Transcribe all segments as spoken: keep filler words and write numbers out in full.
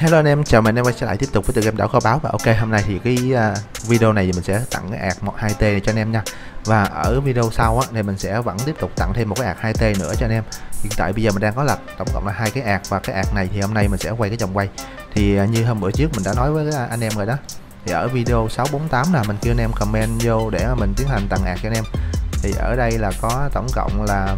Hello anh em, chào mừng anh em quay trở lại tiếp tục với tựa game đảo kho báu. Và ok, hôm nay thì cái uh, video này thì mình sẽ tặng cái ạc một hai T này cho anh em nha. Và ở video sau á thì mình sẽ vẫn tiếp tục tặng thêm một cái ạc hai T nữa cho anh em. Hiện tại bây giờ mình đang có là tổng cộng là hai cái ạc, và cái ạc này thì hôm nay mình sẽ quay cái vòng quay. Thì uh, như hôm bữa trước mình đã nói với anh em rồi đó. Thì ở video sáu bốn tám là mình kêu anh em comment vô để mình tiến hành tặng ạc cho anh em. Thì ở đây là có tổng cộng là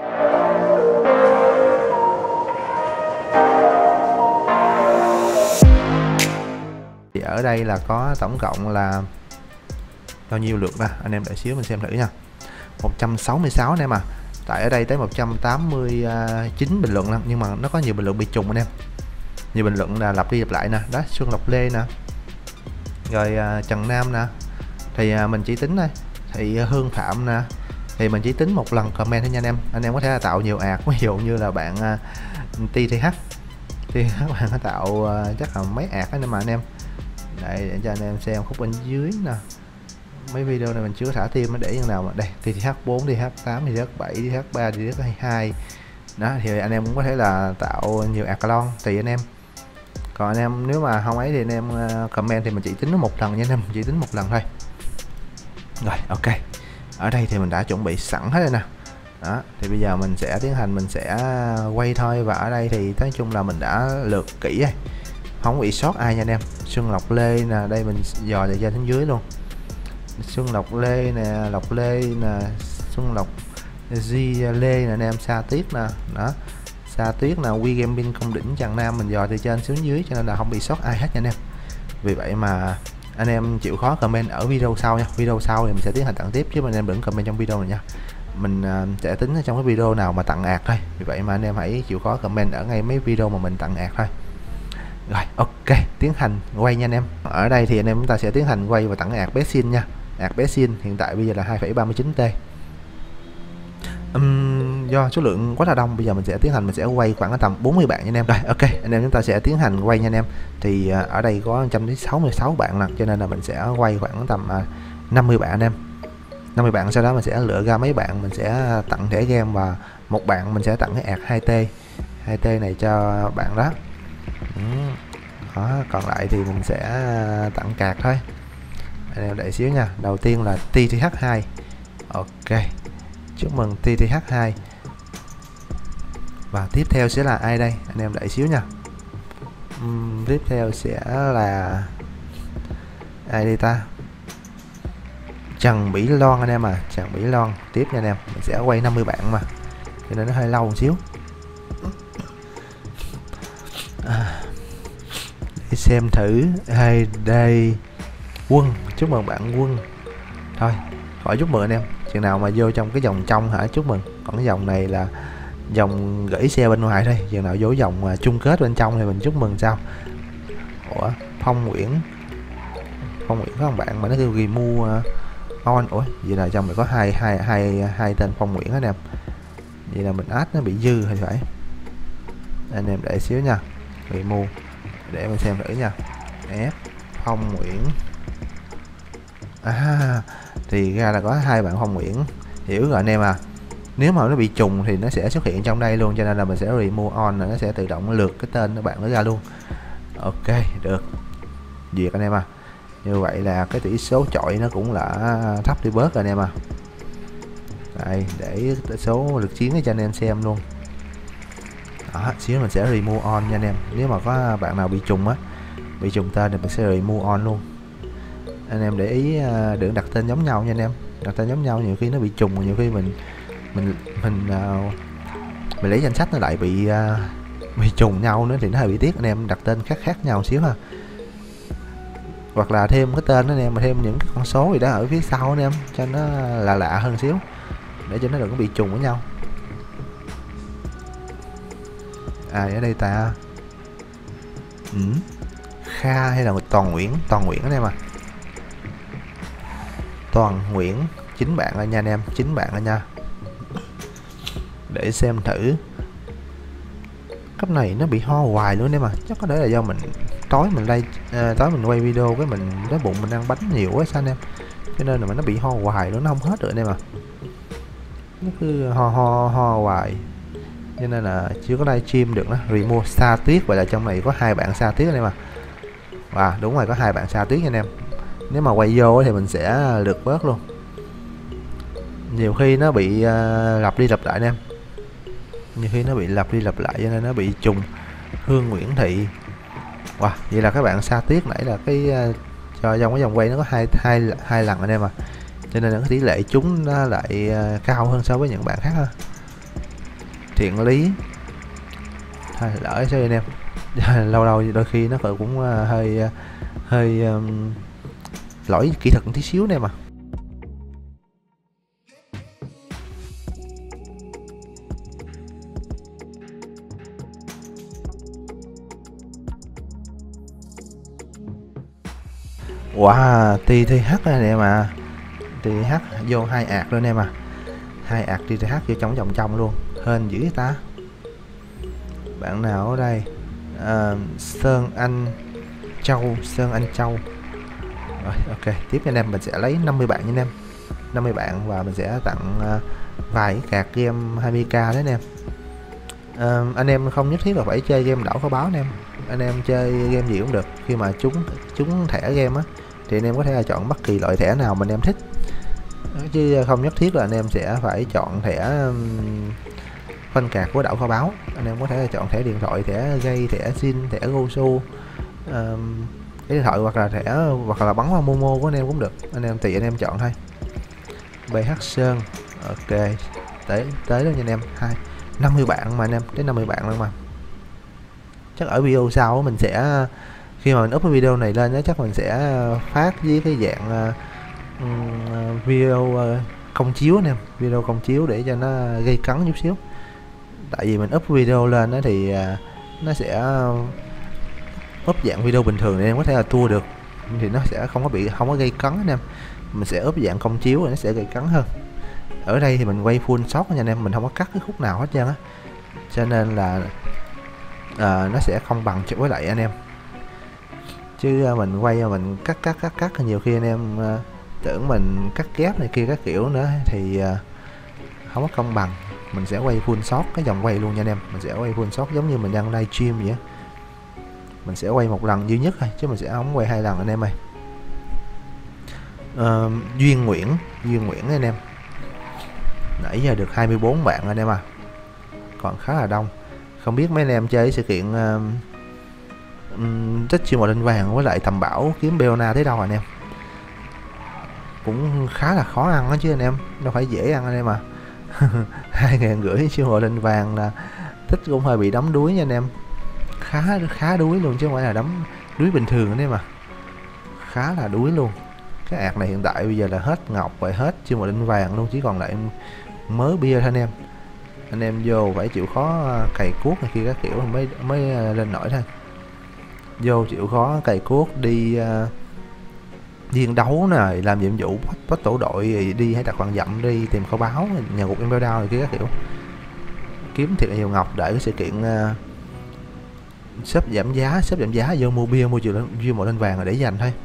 Thì ở đây là có tổng cộng là bao nhiêu lượt ra, anh em đợi xíu mình xem thử nha. Một trăm sáu mươi sáu anh em à. Tại ở đây tới một trăm tám mươi chín bình luận lắm, nhưng mà nó có nhiều bình luận bị trùng anh em. Nhiều bình luận là lặp đi lặp lại nè, đó Xuân Lộc Lê nè, rồi uh, Trần Nam nè. Thì uh, mình chỉ tính thôi. Thì uh, Hương Phạm nè, thì mình chỉ tính một lần comment thôi nha anh em. Anh em có thể là tạo nhiều ạc, ví dụ như là bạn uh, tê tê hát tê tê hát bạn có tạo uh, chắc là mấy ạc đó mà anh em. Đây để cho anh em xem khúc bên dưới nè. Mấy video này mình chưa thả tim để như nào mà đây tê tê hát bốn, tê tê hát tám, tê tê hát bảy, tê tê hát ba, tê tê hát hai. Đó thì anh em cũng có thể là tạo nhiều ạc-lon tùy anh em. Còn anh em nếu mà không ấy thì anh em comment thì mình chỉ tính nó một lần nha anh em, chỉ tính một lần thôi. Rồi ok. Ở đây thì mình đã chuẩn bị sẵn hết rồi nè. Đó, thì bây giờ mình sẽ tiến hành mình sẽ quay thôi. Và ở đây thì nói chung là mình đã lượt kỹ rồi, không bị sót ai nha anh em. Xuân Lộc Lê nè, đây mình dò từ trên đến dưới luôn. Xuân Lộc Lê nè, Lộc Lê nè, Xuân Lộc Di Lê nè anh em, Sa Tuyết nè, đó Sa Tuyết nè, Quy Gaming Công Đỉnh Trần Nam, mình dò từ trên xuống dưới cho nên là không bị sót ai hết nha anh em. Vì vậy mà anh em chịu khó comment ở video sau nha. Video sau thì mình sẽ tiến hành tặng tiếp, chứ anh em đừng comment trong video này nha. Mình uh, sẽ tính trong cái video nào mà tặng ạc thôi. Vì vậy mà anh em hãy chịu khó comment ở ngay mấy video mà mình tặng ạc thôi. Rồi ok, tiến hành quay nha anh em. Ở đây thì anh em chúng ta sẽ tiến hành quay và tặng ạc bé xin nha. Ạc bé xin hiện tại bây giờ là hai phẩy ba mươi chín T. Uhm, do số lượng quá là đông, bây giờ mình sẽ tiến hành mình sẽ quay khoảng tầm bốn mươi bạn nha anh em. Rồi ok, anh em chúng ta sẽ tiến hành quay nha anh em. Thì uh, ở đây có một trăm sáu mươi sáu bạn lần, cho nên là mình sẽ quay khoảng tầm uh, năm mươi bạn anh em. năm mươi bạn, sau đó mình sẽ lựa ra mấy bạn mình sẽ tặng thẻ game, và một bạn mình sẽ tặng cái ạc hai T hai T này cho bạn đó. Uhm. Đó, còn lại thì mình sẽ tặng card thôi. Anh em đợi xíu nha. Đầu tiên là tê tê hát hai. Ok, chúc mừng tê tê hát hai. Và tiếp theo sẽ là ai đây? Anh em đợi xíu nha. uhm, Tiếp theo sẽ là ai đây ta? Trần Bỉ Loan anh em à. Trần Bỉ Loan tiếp nha anh em. Mình sẽ quay năm mươi bạn mà, cho nên nó hơi lâu một xíu. à, Để xem thử. Hay đây, Quân, chúc mừng bạn Quân. Thôi khỏi chúc mừng anh em, chừng nào mà vô trong cái vòng trong hả chúc mừng. Còn cái vòng này là vòng gửi xe bên ngoài thôi, chừng nào vô vòng mà chung kết bên trong thì mình chúc mừng sao. Ủa Phong Nguyễn, Phong Nguyễn có một bạn mà nó kêu ghi mua on. Ủa vậy là trong này có hai hai hai hai tên Phong Nguyễn anh em. Vậy là mình add nó bị dư hay phải. Anh em để xíu nha. Ghi mua để mình xem thử nha. F Phong Nguyễn. À, thì ra là có hai bạn Phong Nguyễn. Hiểu rồi anh em à. Nếu mà nó bị trùng thì nó sẽ xuất hiện trong đây luôn, cho nên là mình sẽ remove on, nó sẽ tự động lượt cái tên của bạn nó ra luôn. Ok, được. Duyệt anh em à. Như vậy là cái tỷ số chọi nó cũng là thấp đi bớt rồi anh em à. Đây, để số lực chiến cho anh em xem luôn. Đó, xíu mình sẽ remove on nha anh em. Nếu mà có bạn nào bị trùng á, bị trùng tên thì mình sẽ remove on luôn. Anh em để ý uh, đừng đặt tên giống nhau nha anh em. Đặt tên giống nhau nhiều khi nó bị trùng, nhiều khi mình mình mình uh, mình lấy danh sách nó lại bị uh, bị trùng nhau nữa thì nó hơi bị tiếc. Anh em đặt tên khác khác nhau xíu ha. Hoặc là thêm cái tên anh em mà thêm những cái con số gì đó ở phía sau anh em, cho nó lạ lạ hơn xíu, để cho nó đừng có bị trùng với nhau. Ai ở đây ta? Ừ. Kha hay là Toàn Nguyễn? Toàn Nguyễn anh em à. Toàn Nguyễn, chín bạn rồi nha anh em, chín bạn rồi nha. Để xem thử. Cấp này nó bị ho hoài luôn em mà, chắc có thể là do mình tối mình đây à, tối mình quay video cái mình cái bụng mình ăn bánh nhiều quá sao anh em, cho nên là nó bị ho hoài luôn, nó không hết được anh em à. Nó cứ ho ho ho hoài. cho nên là chưa có livestream được đó. Remove sa tuyết, vậy là trong này có hai bạn sa tuyết anh em à. Và đúng rồi, có hai bạn sa tuyết nha anh em. Nếu mà quay vô thì mình sẽ lượt bớt luôn. Nhiều khi nó bị uh, lặp đi lặp lại anh em. Nhiều khi nó bị lặp đi lặp lại cho nên nó bị trùng. Hương Nguyễn Thị. Wow, vậy là các bạn sa tuyết nãy là cái uh, cho trong cái vòng quay nó có hai hai hai lần anh em à. Cho nên là cái tỷ lệ chúng nó lại uh, cao hơn so với những bạn khác ha. Thiện Lý. Thôi lỡ sao anh em. Lâu lâu đôi khi nó cũng uh, hơi uh, hơi um, lỗi kỹ thuật một tí xíu nè mà. Wow, tê tê hát này nè mà. tê tê hát vô hai ạt luôn em à. Hai ạt tê tê hát vô trong vòng trong luôn. Hên dữ ta. Bạn nào ở đây? À, Sơn Anh Châu, Sơn Anh Châu. Rồi, ok, tiếp anh em mình sẽ lấy năm mươi bạn nha anh em. năm mươi bạn và mình sẽ tặng uh, vài cái card game hai mươi k đấy anh em. Uh, anh em không nhất thiết là phải chơi game đảo có báo anh em. Anh em chơi game gì cũng được. Khi mà chúng chúng thẻ game á thì anh em có thể là chọn bất kỳ loại thẻ nào mà anh em thích. Chứ không nhất thiết là anh em sẽ phải chọn thẻ um, phân card của đảo kho báo. Anh em có thể là chọn thẻ điện thoại, thẻ gây, thẻ sim, thẻ gosu, um, cái điện thoại hoặc là thẻ hoặc là bắn vào Momo của anh em cũng được. Anh em tùy anh em chọn thôi. bê hát Sơn. Ok, tới tới đó nha anh em. Hai năm mươi bạn mà anh em, tới năm mươi bạn luôn mà. Chắc ở video sau mình sẽ khi mà mình up cái video này lên đó, chắc mình sẽ phát với cái dạng uh, video uh, công chiếu anh em, video công chiếu để cho nó gây cấn chút xíu. Tại vì mình up video lên đó thì uh, nó sẽ up dạng video bình thường nên em có thể là tua được, thì nó sẽ không có bị không có gây cấn anh em. Mình sẽ up dạng công chiếu thì nó sẽ gây cấn hơn. Ở đây thì mình quay full shot nha anh em, mình không có cắt cái khúc nào hết trơn á, cho nên là uh, nó sẽ không bằng với lại anh em. Chứ uh, mình quay mình cắt cắt cắt cắt nhiều khi anh em uh, tưởng mình cắt ghép này kia các kiểu nữa thì uh, không có công bằng. Mình sẽ quay full shot cái vòng quay luôn nha anh em. Mình sẽ quay full shot giống như mình đang livestream vậy á. Mình sẽ quay một lần duy nhất thôi chứ mình sẽ không quay hai lần anh em ơi. Uh, Duyên Nguyễn, Duyên Nguyễn anh em. Nãy giờ được hai mươi bốn bạn anh em à. Còn khá là đông. Không biết mấy anh em chơi sự kiện uh, um, tích chiêu một lên vàng với lại tầm bảo kiếm Beona thế đâu anh em. Cũng khá là khó ăn đó chứ anh em, đâu phải dễ ăn anh em à. Hai ngàn rưỡi chiêu một lên vàng là tích cũng hơi bị đấm đuối nha anh em. Khá khá đuối luôn chứ không phải là đấm đuối bình thường anh em mà. Khá là đuối luôn. Cái ạc này hiện tại bây giờ là hết ngọc và hết chiêu một lên vàng luôn, chỉ còn lại mớ bia thôi anh em. Anh em vô phải chịu khó cày cuốc này kia các kiểu mới mới lên nổi thôi. Vô chịu khó cày cuốc đi uh, đi đấu này, làm nhiệm vụ bắt, bắt tổ đội, đi hay đặt khoảng dặm, đi tìm kho báo, nhà gục em đao này kia các kiểu, kiếm thiệt là nhiều ngọc để cái sự kiện uh, shop giảm giá, shop giảm giá vô mua bia mua chiều lên một lên vàng rồi để dành thôi.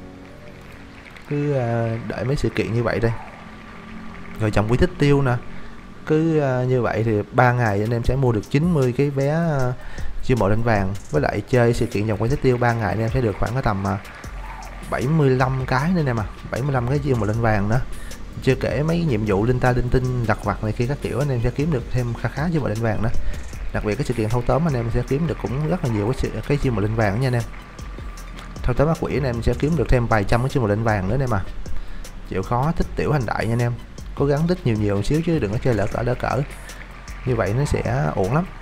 Cứ uh, đợi mấy sự kiện như vậy đây. Rồi chồng quý tích tiêu nè. Cứ uh, như vậy thì ba ngày anh em sẽ mua được chín mươi cái vé uh, chiêu mộ lên vàng, với lại chơi sự kiện dòng quay tích tiêu ba ngày anh em sẽ được khoảng cái tầm uh, bảy mươi lăm cái nữa nè mà, bảy mươi lăm cái chiêu mộ lên vàng nữa. Chưa kể mấy nhiệm vụ linh ta linh tinh lặt vặt này kia các kiểu anh em sẽ kiếm được thêm khá khá chiêu mộ lên vàng nữa. Đặc biệt cái sự kiện thâu tóm anh em sẽ kiếm được cũng rất là nhiều cái cái chiêu mộ lên vàng nha anh em. Thâu tóm ác quỷ anh em sẽ kiếm được thêm vài trăm cái chiêu mộ lên vàng nữa nè mà. Chịu khó tích tiểu hành đại nha anh em. Cố gắng tích nhiều nhiều một xíu chứ đừng có chơi lỡ cỡ lỡ cỡ. Như vậy nó sẽ ổn lắm.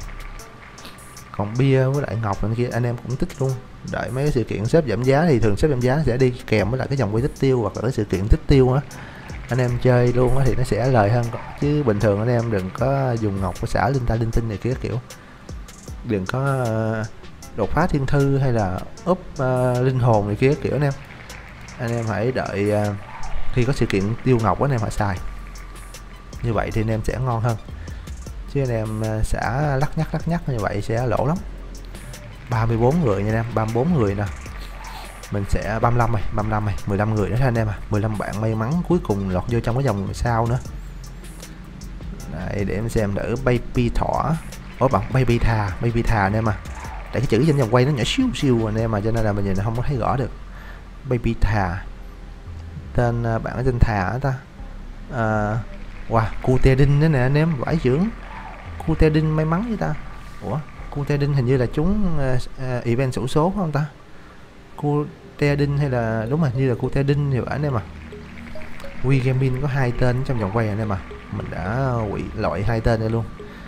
Còn bia với lại ngọc này kia anh em cũng tích luôn. Đợi mấy cái sự kiện xếp giảm giá thì thường xếp giảm giá sẽ đi kèm với lại cái dòng quay tích tiêu hoặc là cái sự kiện tích tiêu á. Anh em chơi luôn á thì nó sẽ lời hơn, chứ bình thường anh em đừng có dùng ngọc của xả linh ta linh tinh này kia kiểu. Đừng có đột phá thiên thư hay là úp uh, linh hồn này kia kiểu anh em. Anh em hãy đợi uh, khi có sự kiện tiêu ngọc anh em hãy xài. Như vậy thì anh em sẽ ngon hơn. Chứ anh em uh, xả lắc nhắc lắc nhắc như vậy sẽ lỗ lắm. ba mươi bốn người nha anh em, ba mươi bốn người nè. Mình sẽ ba mươi lăm này, ba mươi lăm này, mười lăm người nữa thôi anh em à. mười lăm bạn may mắn cuối cùng lọt vô trong cái dòng sao nữa. Đây để em xem đỡ baby thỏ. ủa bạn baby thà baby thà anh em à, tại cái chữ trên vòng quay nó nhỏ xíu xíu anh em mà, cho nên là mình nhìn không có thấy rõ được. Baby thà, tên uh, bạn ở tên thà ta. uh, wow, Cutedin nữa nè anh em, vãi trưởng. Cutedin may mắn với ta. Ủa Cutedin hình như là chúng uh, uh, event xổ số không ta? Cutedin hay là đúng rồi, như là Cutedin thì phải anh em à. WeGaming có hai tên trong vòng quay anh em à, mình đã quỵ loại hai tên đây luôn.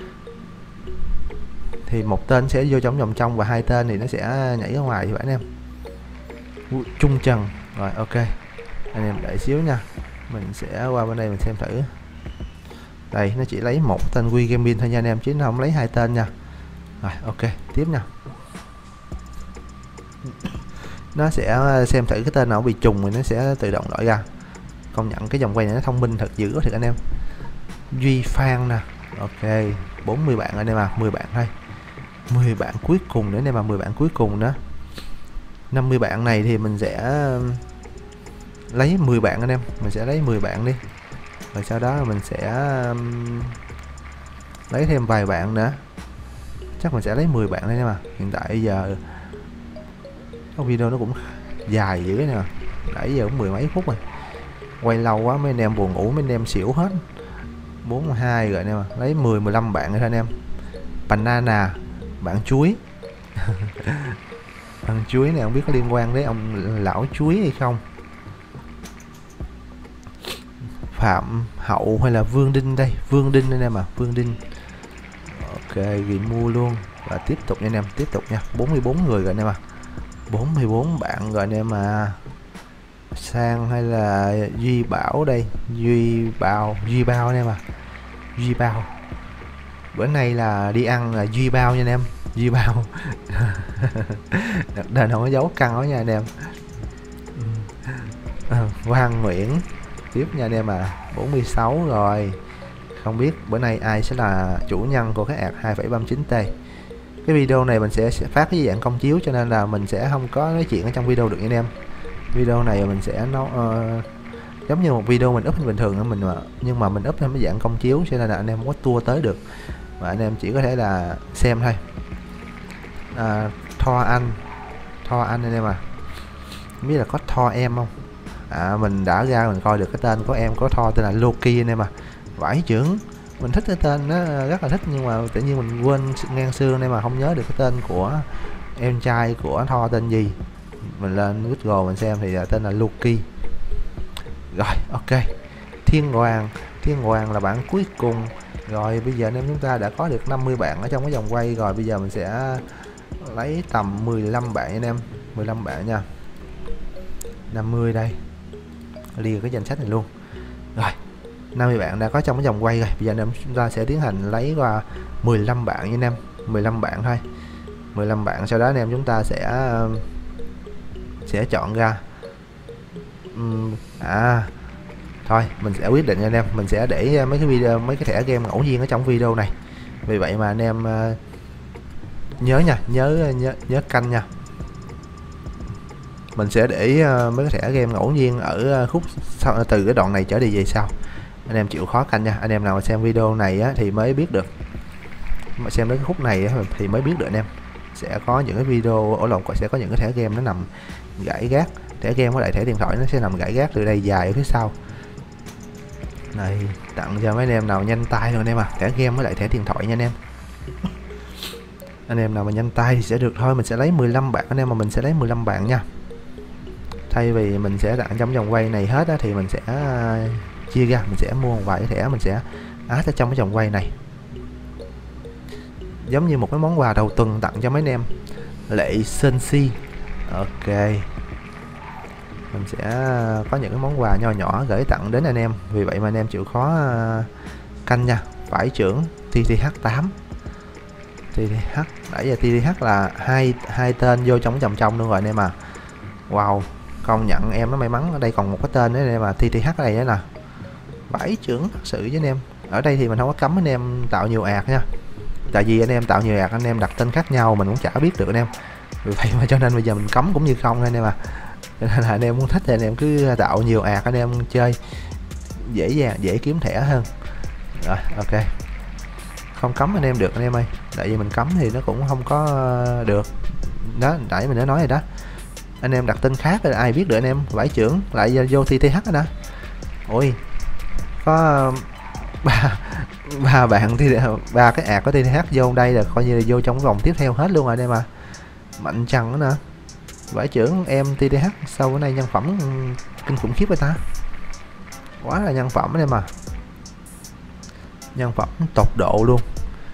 Thì một tên sẽ vô trong vòng trong và hai tên thì nó sẽ nhảy ra ngoài thì phải anh em. Trung Trần rồi, ok anh em đợi xíu nha, mình sẽ qua bên đây mình xem thử. Đây nó chỉ lấy một tên WeGaming thôi nha anh em, chứ nó không lấy hai tên nha. Rồi ok tiếp nha, nó sẽ xem thử cái tên nào bị trùng thì nó sẽ tự động loại ra. Công nhận cái vòng quay này nó thông minh thật dữ thiệt anh em. Duy Phan nè, ok bốn mươi bạn anh em à, mười bạn thôi, mười bạn cuối cùng nữa anh em à, mười bạn cuối cùng nữa. Năm mươi bạn này thì mình sẽ lấy mười bạn anh em, mình sẽ lấy mười bạn đi, rồi sau đó mình sẽ lấy thêm vài bạn nữa, chắc mình sẽ lấy mười bạn đây em à. Hiện tại giờ cái video nó cũng dài dữ nè, nãy giờ cũng mười mấy phút rồi, quay lâu quá mấy anh em buồn ngủ, mấy anh em xỉu hết. Bốn mươi hai rồi anh em à, lấy mười mười lăm bạn nữa thôi anh em. Banana, bạn chuối. Bạn chuối này không biết có liên quan đến ông lão chuối hay không. Phạm Hậu hay là Vương Đinh đây, Vương Đinh anh em à, Vương Đinh. Ok ghi mua luôn và tiếp tục nha anh em, tiếp tục nha. Bốn mươi bốn người rồi anh em à, bốn mươi bốn bạn rồi anh em à. Sang hay là Duy Bảo đây, Duy Bao, Duy Bao anh em à, Duy Bao. Bữa nay là đi ăn là Duy Bao nha anh em, Duy Bao. Đền không có dấu căng đó nha anh em. Quang Nguyễn tiếp nha anh em à, bốn mươi sáu rồi. Không biết bữa nay ai sẽ là chủ nhân của cái ạc hai phẩy ba mươi chín T. Cái video này mình sẽ phát cái dạng công chiếu cho nên là mình sẽ không có nói chuyện ở trong video được nha anh em. Video này mình sẽ nó uh, giống như một video mình up bình thường của mình mà, nhưng mà mình up thêm cái dạng công chiếu cho nên là anh em không có tua tới được, và anh em chỉ có thể là xem thôi. À, Tho Anh, Tho Anh anh em à, không biết là có Tho em không. À, mình đã ra mình coi được cái tên có em có Tho tên là Loki anh em à, vãi trưởng. Mình thích cái tên nó rất là thích, nhưng mà tự nhiên mình quên ngang xương đây mà không nhớ được cái tên của em trai của Tho tên gì. Mình lên Google mình xem thì tên là Loki. Rồi ok, Thiên Hoàng, Thiên Hoàng là bạn cuối cùng. Rồi bây giờ anh em chúng ta đã có được năm mươi bạn ở trong cái vòng quay rồi, bây giờ mình sẽ lấy tầm mười lăm bạn anh em, mười lăm bạn nha. năm mươi đây, liệt cái danh sách này luôn. Rồi năm mươi bạn đã có trong cái vòng quay rồi, bây giờ anh em chúng ta sẽ tiến hành lấy qua mười lăm bạn nha anh em, mười lăm bạn thôi, mười lăm bạn. Sau đó anh em chúng ta sẽ sẽ chọn ra uhm, à thôi mình sẽ quyết định nha anh em, mình sẽ để mấy cái video mấy cái thẻ game ngẫu nhiên ở trong video này. Vì vậy mà anh em uh, nhớ nha, nhớ nhớ nhớ canh nha. Mình sẽ để uh, mấy cái thẻ game ngẫu nhiên ở uh, khúc sau, từ cái đoạn này trở đi về sau. Anh em chịu khó canh nha, anh em nào mà xem video này á, thì mới biết được, mà xem đến cái khúc này á, thì mới biết được anh em. Sẽ có những cái video ở lộn sẽ có những cái thẻ game nó nằm gãy gác, thẻ game với lại thẻ điện thoại nó sẽ nằm gãy gác từ đây dài ở phía sau. Này tặng cho mấy anh em nào nhanh tay rồi anh em à, thẻ game với lại thẻ điện thoại nha anh em. Anh em nào mà nhanh tay thì sẽ được thôi, mình sẽ lấy mười lăm bạn anh em, mà mình sẽ lấy mười lăm bạn nha. Thay vì mình sẽ tặng trong vòng quay này hết á, thì mình sẽ uh, chia ra, mình sẽ mua một vài cái thẻ mình sẽ áp ở trong cái vòng quay này, giống như một cái món quà đầu tuần tặng cho mấy anh em. Lệ Sơn Si, ok, mình sẽ có những cái món quà nho nhỏ gửi tặng đến anh em. Vì vậy mà anh em chịu khó uh, canh nha. Phải trưởng tê tê hát tám, tê tê hát nãy giờ tê tê hát là hai hai tên vô trong vòng trong luôn rồi anh em à. Wow, công nhận em nó may mắn, ở đây còn một cái tên nữa anh em à, tê tê hát này nữa nè. Bảy trưởng thật sự với anh em. Ở đây thì mình không có cấm anh em tạo nhiều ạc nha, tại vì anh em tạo nhiều ạc anh em đặt tên khác nhau mình cũng chả biết được anh em. Vì vậy mà cho nên bây giờ mình cấm cũng như không anh em à. Cho nên là anh em muốn thích thì anh em cứ tạo nhiều ạc anh em chơi dễ dàng, dễ kiếm thẻ hơn. Rồi ok, không cấm anh em được anh em ơi, tại vì mình cấm thì nó cũng không có được đó, nãy mình đã nói rồi đó, anh em đặt tên khác thì ai biết được anh em. Vải trưởng lại vô thi tê hát đó. Ôi có ba ba bạn thì ba cái ạc có tê hát vô đây là coi như là vô trong cái vòng tiếp theo hết luôn rồi đây mà. Mạnh Trần nữa nè, vải trưởng em tê tê hát sau bữa nay nhân phẩm kinh khủng khiếp vậy ta, quá là nhân phẩm anh em à, nhân phẩm tột độ luôn.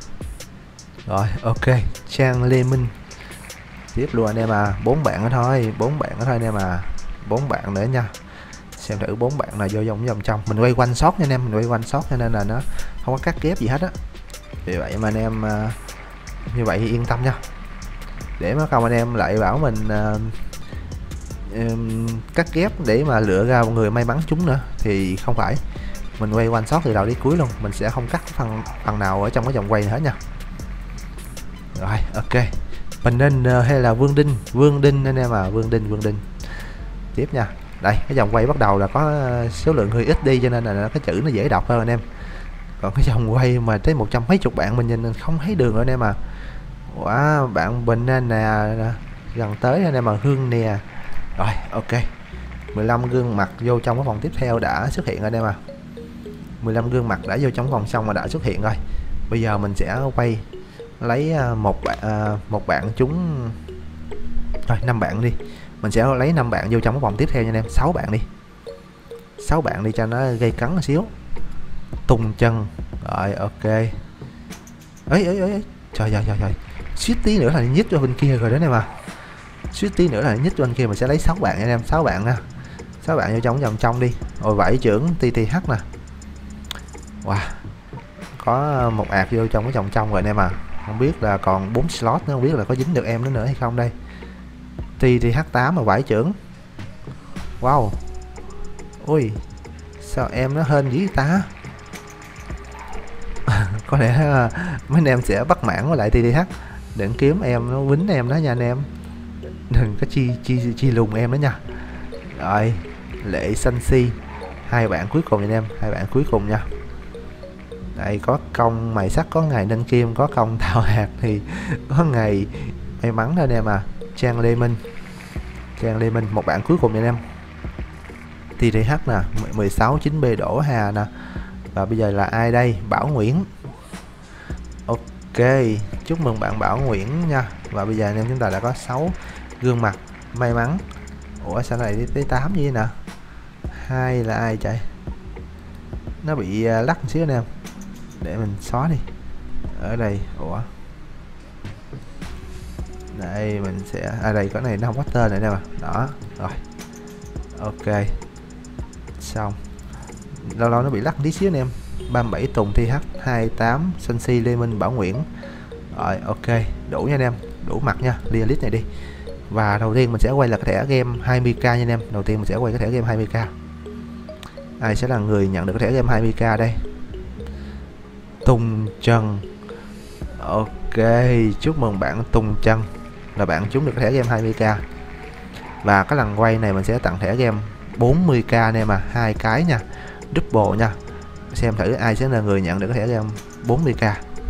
Rồi ok, Trang Lê Minh tiếp luôn anh em à, bốn bạn nữa thôi, bốn bạn nữa thôi anh em à, bốn bạn nữa nha. Xem thử bốn bạn nào vô vòng vòng trong, mình quay quanh shot nha anh em, mình quay quanh shot cho nên là nó không có cắt ghép gì hết á, vì vậy mà anh em uh, như vậy thì yên tâm nha. Để mà không anh em lại bảo mình uh, um, cắt ghép để mà lựa ra một người may mắn trúng nữa thì không phải, mình quay quanh shot từ đầu đến cuối luôn, mình sẽ không cắt phần phần nào ở trong cái vòng quay này hết nha. Rồi ok, mình nên uh, hay là Vương Đinh, Vương Đinh anh em à, Vương Đinh, Vương Đinh tiếp nha. Đây cái vòng quay bắt đầu là có số lượng người ít đi cho nên là cái chữ nó dễ đọc hơn anh em, còn cái vòng quay mà tới một trăm mấy chục bạn mình nhìn không thấy đường rồi anh em à. Wow, bạn Bình anh nè, gần tới anh em à, Hương nè. Rồi ok, mười lăm gương mặt vô trong cái vòng tiếp theo đã xuất hiện anh em à, mười lăm gương mặt đã vô trong vòng xong mà đã xuất hiện rồi. Bây giờ mình sẽ quay lấy một bạn một bạn trúng rồi, năm bạn đi, mình sẽ lấy năm bạn vô trong cái vòng tiếp theo nha anh em, sáu bạn đi, sáu bạn đi cho nó gây cấn một xíu. Tùng Trần, rồi ok. Ấy ấy ấy, trời trời trời trời, suýt tí nữa là nhích cho bên kia rồi đó em à, suýt tí nữa là nhích cho bên kia. Mình sẽ lấy sáu bạn anh em, sáu bạn nha, sáu bạn vô trong vòng trong đi. Rồi vải trưởng tê tê hát nè, wow, có một ạc vô trong cái vòng trong rồi anh em à, không biết là còn bốn slot nữa, không biết là có dính được em nữa nữa hay không đây. tê tê hát tám mà vải trưởng, wow, ui sao em nó hên dữ ta. Có lẽ mấy anh em sẽ bắt mãn với lại tê tê hát, đừng kiếm em nó quýnh em đó nha anh em, đừng có chi chi chi lùng em đó nha. Rồi Lệ Xanh Si, hai bạn cuối cùng anh em, hai bạn cuối cùng nha. Đây có công mài sắt, có ngày nâng kim, có công thảo hạt thì có ngày may mắn đó anh em à. Trang Lê Minh, Trang Lê Minh một bạn cuối cùng nha anh em. tê tê hát nè, mười sáu chín B Đỗ Hà nè. Và bây giờ là ai đây? Bảo Nguyễn. Ok, chúc mừng bạn Bảo Nguyễn nha. Và bây giờ anh em chúng ta đã có sáu gương mặt may mắn. Ủa sao này tới tám như thế nè? Hai là ai chạy? Nó bị uh, lắc một xíu anh em. Để mình xóa đi. Ở đây, ủa. Đây mình sẽ à đây có này nó không có tên này nè mà. Đó, rồi. Ok. Xong. Lâu lâu nó bị lắc tí xíu anh em. ba mươi bảy Tùng Thi H, hai mươi tám Xanh Si Lê Minh Bảo Nguyễn. Rồi ok, đủ nha anh em, đủ mặt nha, lia list này đi. Và đầu tiên mình sẽ quay là cái thẻ game hai mươi k nha anh em. Đầu tiên mình sẽ quay cái thẻ game hai mươi k. Ai sẽ là người nhận được cái thẻ game hai mươi k đây? Tùng Trần. Ok, chúc mừng bạn Tùng Trần, là bạn trúng được cái thẻ game hai mươi k. Và cái lần quay này mình sẽ tặng thẻ game bốn mươi k anh em à, hai cái nha, double nha. Xem thử ai sẽ là người nhận được cái thẻ game bốn mươi k.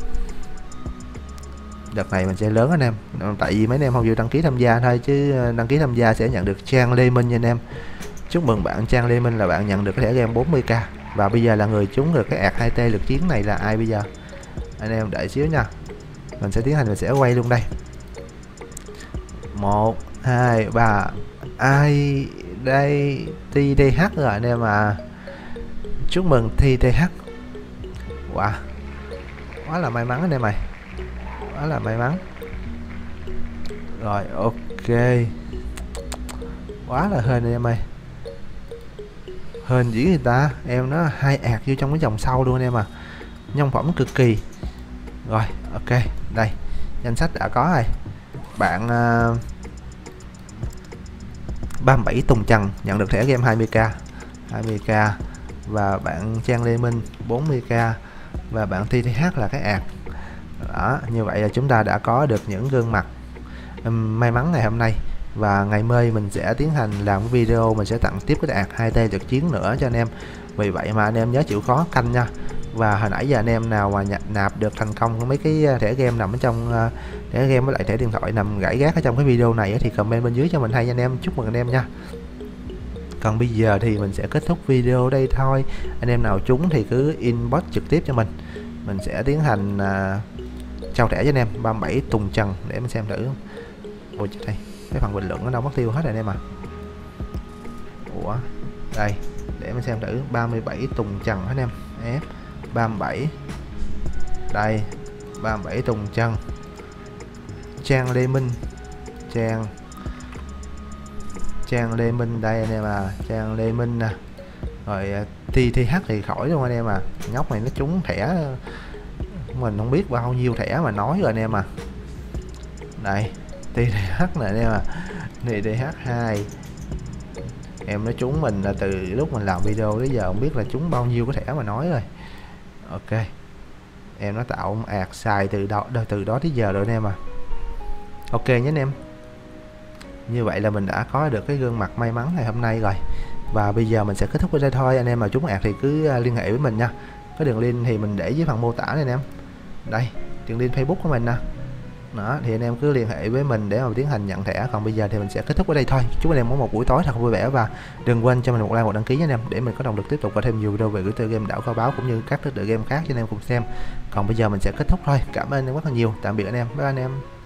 Đợt này mình sẽ lớn anh em, tại vì mấy anh em không chịu đăng ký tham gia thôi, chứ đăng ký tham gia sẽ nhận được Trang Lê Minh nha anh em. Chúc mừng bạn Trang Lê Minh là bạn nhận được cái thẻ game bốn mươi k. Và bây giờ là người trúng được cái ạc hai T lực chiến này là ai bây giờ? Anh em đợi xíu nha. Mình sẽ tiến hành, mình sẽ quay luôn đây. Một, hai, ba. Ai đây? tê tê hát rồi anh em à. Chúc mừng tê tê hát. Wow, quá là may mắn anh em mày, quá là may mắn. Rồi ok, quá là hên anh em ơi, hên dữ người ta. Em nó hai ạc vô trong cái dòng sau luôn anh em à, nhân phẩm cực kỳ. Rồi ok, đây danh sách đã có rồi. Bạn uh, ba mươi bảy Tùng Trần nhận được thẻ game hai mươi k, hai mươi k. Và bạn Trang Lê Minh bốn mươi k. Và bạn tê tê hát là cái ạc. Đó, như vậy là chúng ta đã có được những gương mặt um, may mắn ngày hôm nay. Và ngày mai mình sẽ tiến hành làm cái video, mình sẽ tặng tiếp cái ạc hai T trực chiến nữa cho anh em. Vì vậy mà anh em nhớ chịu khó canh nha. Và hồi nãy giờ anh em nào mà nhập, nạp được thành công mấy cái thẻ game nằm ở trong uh, thẻ game với lại thẻ điện thoại nằm gãy gác ở trong cái video này thì comment bên dưới cho mình hay nha anh em, chúc mừng anh em nha. Còn bây giờ thì mình sẽ kết thúc video đây thôi. Anh em nào trúng thì cứ inbox trực tiếp cho mình, mình sẽ tiến hành uh, trao thẻ cho anh em ba mươi bảy Tùng Trần để mình xem thử. Ôi chết đây, cái phần bình luận nó đâu mất tiêu hết rồi anh em à. Ủa đây, để mình xem thử ba mươi bảy Tùng Trần anh em. F ba mươi bảy đây, ba mươi bảy Tùng Trần, Trang Lê Minh, Trang Trang Lê Minh đây anh em à, Trang Lê Minh nè. Rồi Ti Thi H thì khỏi luôn anh em à, nhóc này nó trúng thẻ mình không biết bao nhiêu thẻ mà nói rồi anh em à. Đây Ti Thi H nè anh em à, Ti Thi H hai em nói trúng mình là từ lúc mình làm video đến giờ không biết là trúng bao nhiêu cái thẻ mà nói rồi. Ok, em nó tạo ạt xài từ đó từ đó tới giờ rồi anh em à. Ok nhé anh em, như vậy là mình đã có được cái gương mặt may mắn ngày hôm nay rồi. Và bây giờ mình sẽ kết thúc ở đây thôi. Anh em mà trúng ạt thì cứ liên hệ với mình nha, cái đường link thì mình để dưới phần mô tả này anh em. Đây đường link Facebook của mình nè, đó thì anh em cứ liên hệ với mình để mà tiến hành nhận thẻ. Còn bây giờ thì mình sẽ kết thúc ở đây thôi. Chúc anh em có một buổi tối thật vui vẻ và đừng quên cho mình một like, một đăng ký nha anh em, để mình có động lực tiếp tục có thêm nhiều video về gửi tựa game Đảo Kho Báu cũng như các tựa game khác cho anh em cùng xem. Còn bây giờ mình sẽ kết thúc thôi. Cảm ơn anh em rất là nhiều. Tạm biệt anh em. Bye anh em.